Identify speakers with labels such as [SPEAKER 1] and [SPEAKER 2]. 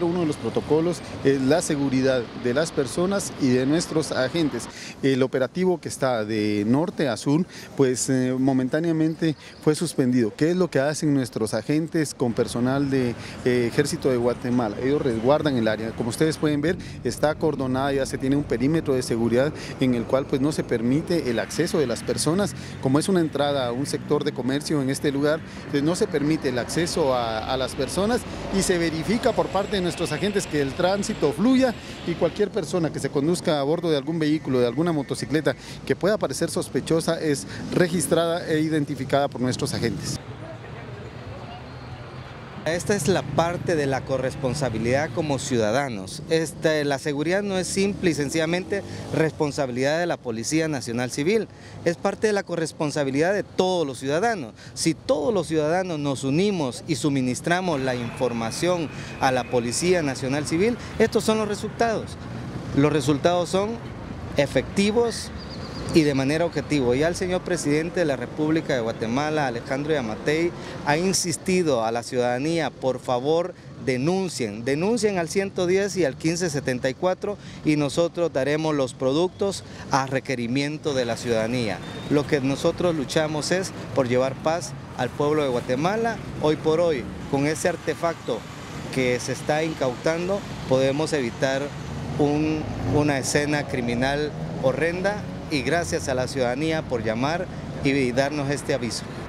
[SPEAKER 1] siempre uno de los protocolos es la seguridad de las personas y de nuestros agentes. El operativo que está de norte a sur, pues momentáneamente fue suspendido. ¿Qué es lo que hacen nuestros agentes con personal de Ejército de Guatemala? Ellos resguardan el área. Como ustedes pueden ver, está acordonada, ya se tiene un perímetro de seguridad en el cual pues no se permite el acceso de las personas. Como es una entrada a un sector de comercio en este lugar, pues no se permite el acceso a las personas y se verifica por parte de nuestros agentes que el tránsito fluya, y cualquier persona que se conduzca a bordo de algún vehículo, de alguna motocicleta que pueda parecer sospechosa, es registrada e identificada por nuestros agentes.
[SPEAKER 2] Esta es la parte de la corresponsabilidad como ciudadanos. La seguridad no es simple y sencillamente responsabilidad de la Policía Nacional Civil, es parte de la corresponsabilidad de todos los ciudadanos. Si todos los ciudadanos nos unimos y suministramos la información a la Policía Nacional Civil, estos son los resultados. Los resultados son efectivos y de manera objetiva. Ya el señor presidente de la República de Guatemala, Alejandro Yamatei, ha insistido a la ciudadanía: por favor denuncien al 110 y al 1574 y nosotros daremos los productos a requerimiento de la ciudadanía. Lo que nosotros luchamos es por llevar paz al pueblo de Guatemala. Hoy por hoy, con ese artefacto que se está incautando, podemos evitar una escena criminal horrenda, y gracias a la ciudadanía por llamar y darnos este aviso.